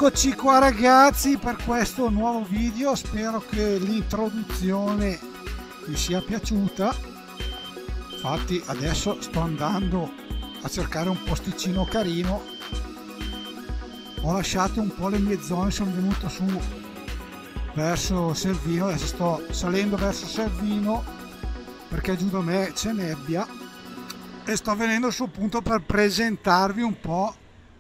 Eccoci qua ragazzi per questo nuovo video, spero che l'introduzione vi sia piaciuta. Infatti adesso sto andando a cercare un posticino carino, ho lasciato un po' le mie zone, sono venuto su verso Servino, adesso sto salendo verso Servino perché giù da me c'è nebbia e sto venendo su appunto per presentarvi un po'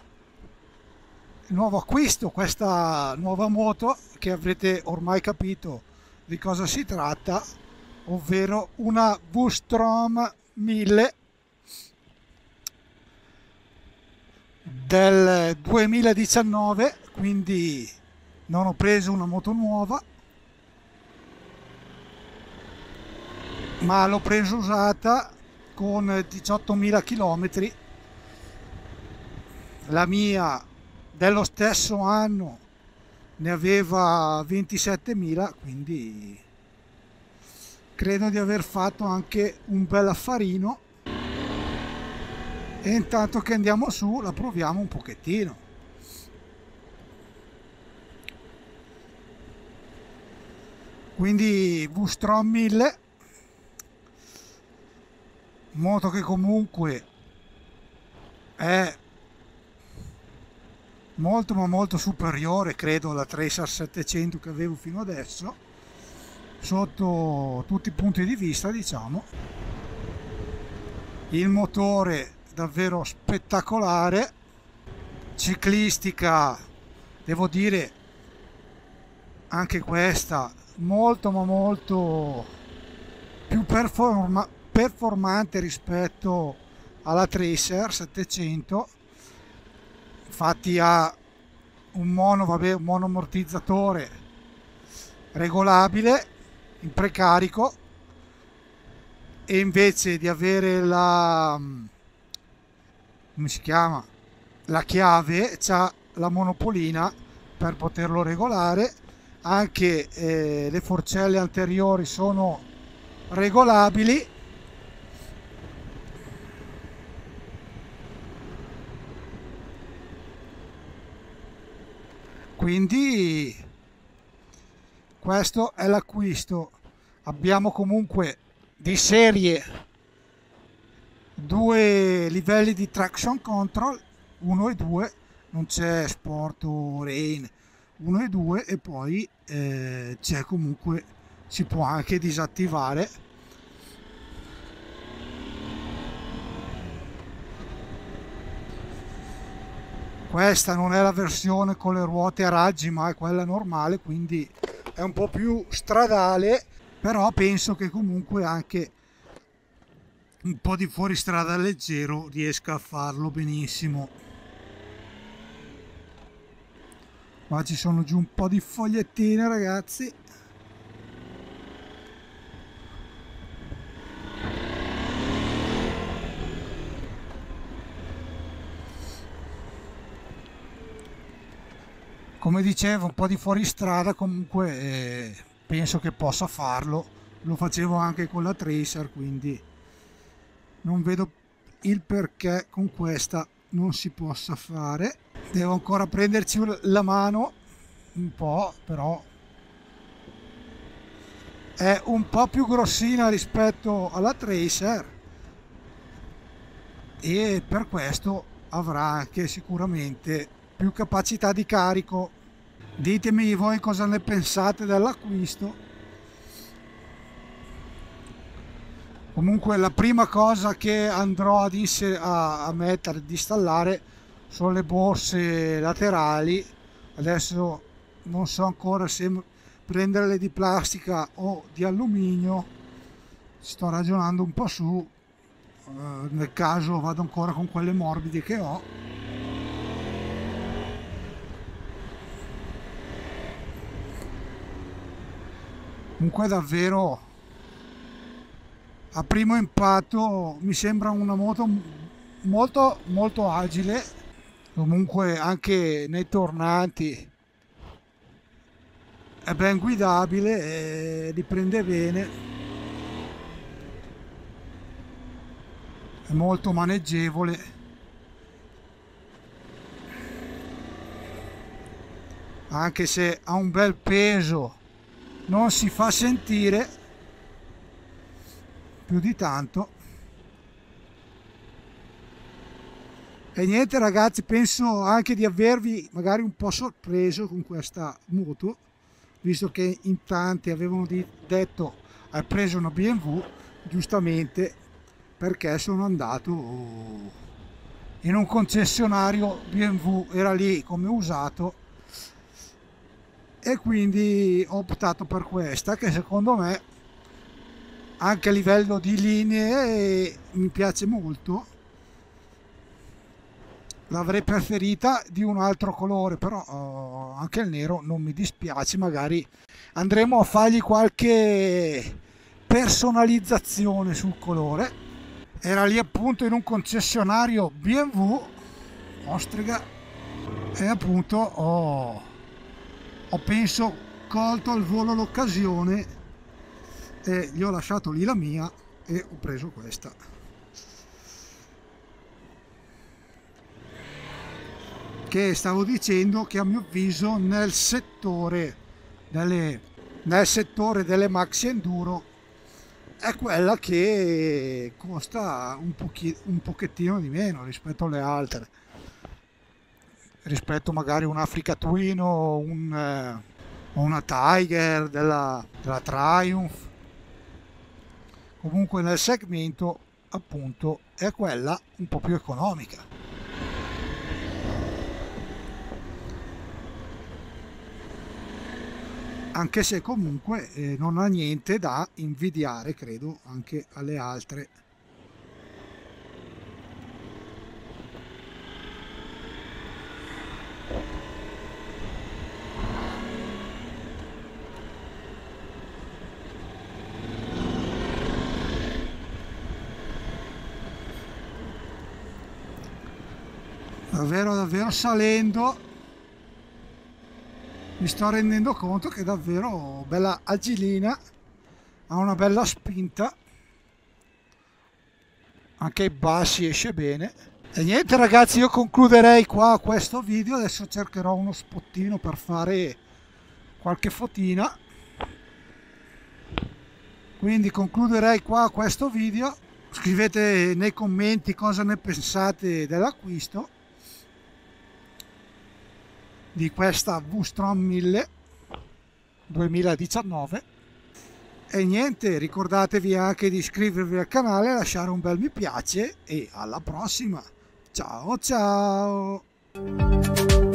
il nuovo acquisto, questa nuova moto che avrete ormai capito di cosa si tratta, ovvero una V-Strom 1000 del 2019, quindi non ho preso una moto nuova ma l'ho presa usata con 18.000 km. La mia dello stesso anno ne aveva 27.000, quindi credo di aver fatto anche un bel affarino. E intanto che andiamo su la proviamo un pochettino. Quindi V-Strom 1000, moto che comunque è molto ma molto superiore credo alla Tracer 700 che avevo fino adesso sotto tutti i punti di vista, diciamo. Il motore davvero spettacolare, ciclistica devo dire anche questa molto ma molto più performante rispetto alla Tracer 700. Infatti ha un monoammortizzatore regolabile in precarico, e invece di avere la, come si chiama, la chiave, c'ha la monopolina per poterlo regolare. Anche le forcelle anteriori sono regolabili. Quindi questo è l'acquisto. Abbiamo comunque di serie due livelli di traction control, 1 e 2, non c'è sport o rain, 1 e 2, e poi c'è comunque, si può anche disattivare. Questa non è la versione con le ruote a raggi, ma è quella normale, quindi è un po' più stradale, però penso che comunque anche un po' di fuoristrada leggero riesca a farlo benissimo. Qua ci sono giù un po' di fogliettine ragazzi. Come dicevo, un po' di fuoristrada comunque penso che possa farlo. Lo facevo anche con la Tracer, quindi non vedo il perché con questa non si possa fare. Devo ancora prenderci la mano un po', però è un po' più grossina rispetto alla Tracer e per questo avrà anche sicuramente più capacità di carico. Ditemi voi cosa ne pensate dell'acquisto. Comunque la prima cosa che andrò a mettere, ad installare, sono le borse laterali. Adesso non so ancora se prenderle di plastica o di alluminio, sto ragionando un po' su, nel caso vado ancora con quelle morbide che ho. Comunque davvero a primo impatto mi sembra una moto molto molto agile, comunque anche nei tornanti è ben guidabile e li prende bene, è molto maneggevole. anche se ha un bel peso, non si fa sentire più di tanto. E niente ragazzi, penso anche di avervi magari un po' sorpreso con questa moto, visto che in tanti avevano detto hai preso una BMW, giustamente, perché sono andato in un concessionario BMW, era lì come usato, e quindi ho optato per questa, che secondo me anche a livello di linee mi piace molto. L'avrei preferita di un altro colore, però anche il nero non mi dispiace, magari andremo a fargli qualche personalizzazione sul colore. Era lì appunto in un concessionario BMW Ostrega, e appunto ho penso colto al volo l'occasione e gli ho lasciato lì la mia e ho preso questa, che stavo dicendo che a mio avviso nel settore delle maxi enduro è quella che costa un pochettino di meno rispetto alle altre, rispetto magari un Africa Twin o una Tiger della Triumph. Comunque nel segmento appunto è quella un po' più economica. Anche se comunque non ha niente da invidiare, credo, anche alle altre. Davvero salendo mi sto rendendo conto che è davvero bella agilina, ha una bella spinta, anche ai bassi esce bene. E niente ragazzi, io concluderei qua questo video, adesso cercherò uno spottino per fare qualche fotina, quindi concluderei qua questo video. Scrivete nei commenti cosa ne pensate dell'acquisto di questa V-Strom 1000 2019. E niente, ricordatevi anche di iscrivervi al canale, lasciare un bel mi piace e alla prossima. Ciao ciao!